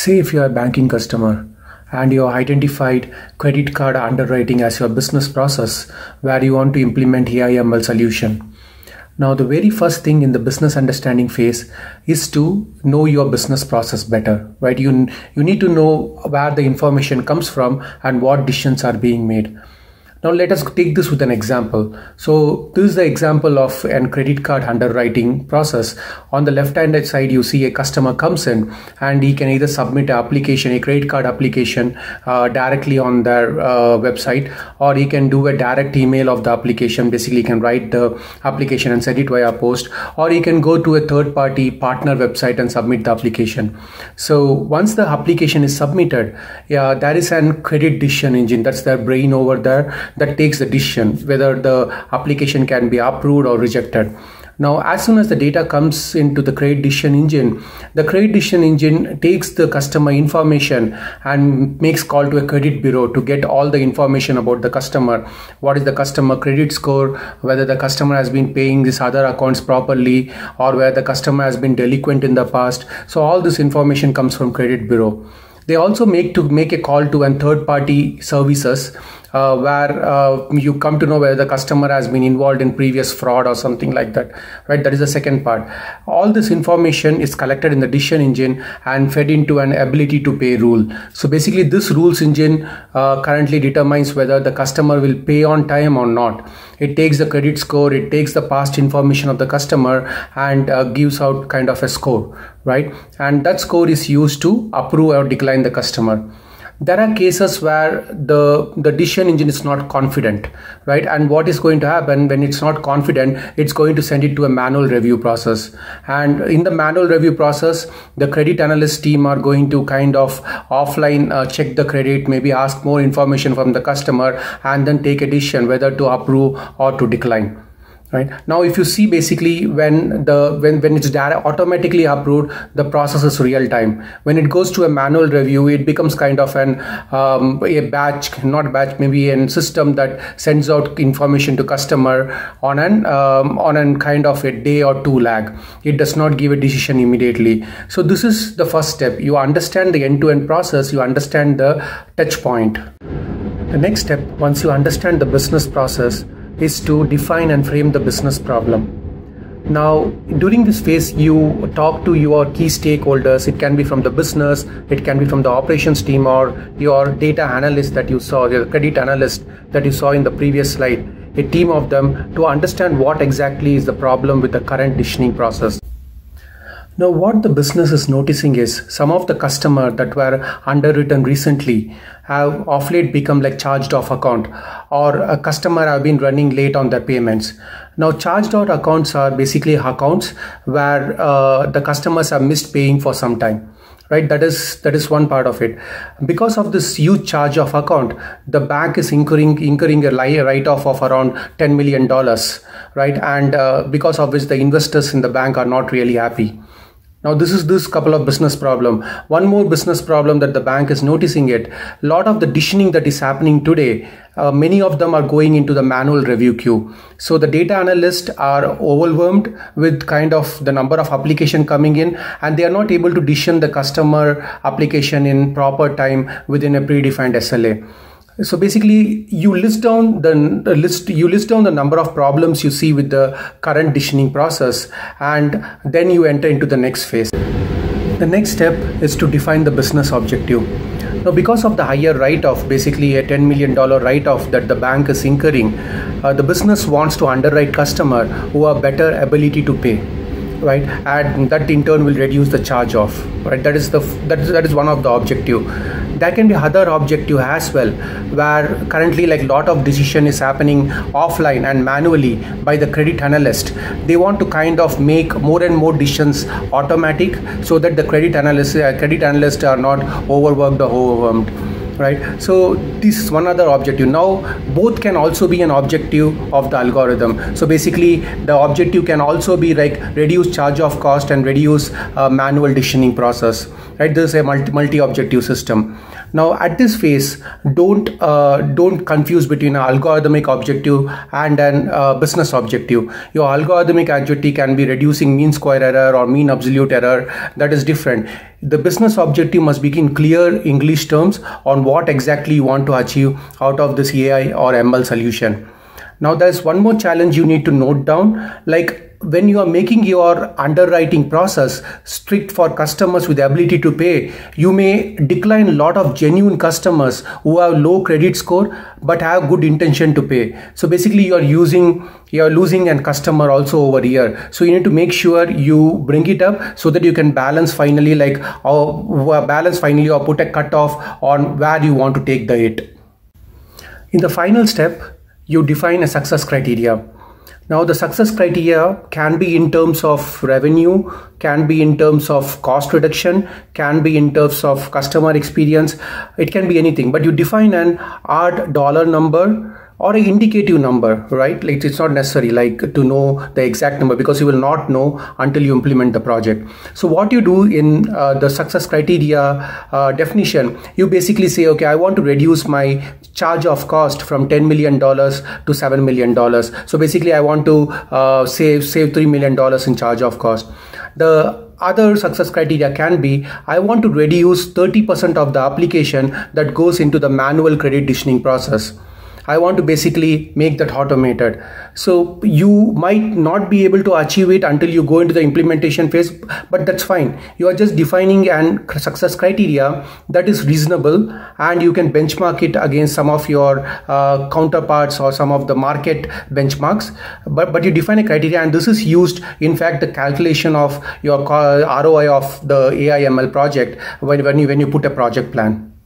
Say if you are a banking customer and you have identified credit card underwriting as your business process where you want to implement AIML solution. Now the very first thing in the business understanding phase is to know your business process better, right? You need to know where the information comes from and what decisions are being made. Now let us take this with an example. So this is the example of a credit card underwriting process. On the left hand side you see a customer comes in and he can either submit a credit card application directly on their website, or he can do a direct email of the application. Basically he can write the application and send it via post, or he can go to a third party partner website and submit the application. So once the application is submitted, there is a credit decision engine, that's their brain over there, that takes the decision whether the application can be approved or rejected. Now, as soon as the data comes into the credit decision engine, the credit decision engine takes the customer information and makes call to a credit bureau to get all the information about the customer. What is the customer credit score, whether the customer has been paying these other accounts properly, or whether the customer has been delinquent in the past. So all this information comes from credit bureau. They also make a call to a third party services where you come to know whether the customer has been involved in previous fraud or something like that, right? That is the second part. All this information is collected in the decision engine and fed into an ability to pay rule. So basically this rules engine currently determines whether the customer will pay on time or not. It takes the credit score, it takes the past information of the customer and gives out kind of a score, right? And that score is used to approve or decline the customer. There are cases where the decision engine is not confident, right? And what is going to happen when it's not confident, it's going to send it to a manual review process. And in the manual review process, the credit analyst team are going to kind of offline check the credit, maybe ask more information from the customer, and then take a decision whether to approve or to decline. Right now, if you see, basically when it's automatically approved, the process is real time. When it goes to a manual review, it becomes kind of maybe a system that sends out information to customer on an kind of a day or two lag. It does not give a decision immediately. So this is the first step. You understand the end-to-end process. You understand the touch point. The next step, once you understand the business process, is to define and frame the business problem. Now, during this phase, you talk to your key stakeholders. It can be from the business, it can be from the operations team, or your data analyst that you saw, the credit analyst that you saw in the previous slide, a team of them, to understand what exactly is the problem with the current decisioning process. Now, what the business is noticing is some of the customers that were underwritten recently have of late become like charged off account, or a customer have been running late on their payments. Now, charged off accounts are basically accounts where the customers have missed paying for some time. Right, that is one part of it. Because of this huge charge off account, the bank is incurring a write-off of around $10 million, right? And because of which the investors in the bank are not really happy. Now this is this couple of business problem. One more business problem that the bank is noticing it. A lot of the decisioning that is happening today, many of them are going into the manual review queue. So the data analysts are overwhelmed with kind of the number of application coming in, and they are not able to decision the customer application in proper time within a predefined SLA. So basically, you list down the number of problems you see with the current decisioning process, and then you enter into the next phase. The next step is to define the business objective. Now, because of the higher write-off, basically a $10 million write-off that the bank is incurring, the business wants to underwrite customer who have better ability to pay, right? And that in turn will reduce the charge off, right? That is one of the objective. There can be other objective as well, where currently like lot of decision is happening offline and manually by the credit analyst. They want to kind of make more and more decisions automatic, so that the credit analysts are not overworked or overwhelmed. Right, so this is one other objective. Now both can also be an objective of the algorithm. So basically the objective can also be like reduce charge of cost and reduce manual decisioning process. Right, this is a multi-objective system. Now at this phase, don't confuse between an algorithmic objective and an business objective. Your algorithmic objective can be reducing mean square error or mean absolute error. That is different. The business objective must be in clear English terms on what exactly you want to achieve out of this AI or ML solution. Now there's one more challenge you need to note down, like when you are making your underwriting process strict for customers with the ability to pay, you may decline a lot of genuine customers who have low credit score but have good intention to pay. So basically you are losing a customer also over here. So you need to make sure you bring it up so that you can balance finally, or put a cutoff on where you want to take the hit. In the final step, you define a success criteria. Now the success criteria can be in terms of revenue, can be in terms of cost reduction, can be in terms of customer experience. It can be anything, but you define an hard dollar number or an indicative number, right? Like it's not necessary like to know the exact number, because you will not know until you implement the project. So what you do in the success criteria definition, you basically say, okay, I want to reduce my charge of cost from $10 million to $7 million. So basically I want to save $3 million in charge of cost. The other success criteria can be, I want to reduce 30% of the application that goes into the manual credit decisioning process. I want to basically make that automated. So you might not be able to achieve it until you go into the implementation phase, but that's fine. You are just defining an success criteria that is reasonable, and you can benchmark it against some of your counterparts or some of the market benchmarks. But you define a criteria, and this is used, in fact, the calculation of your ROI of the AI ML project when you put a project plan.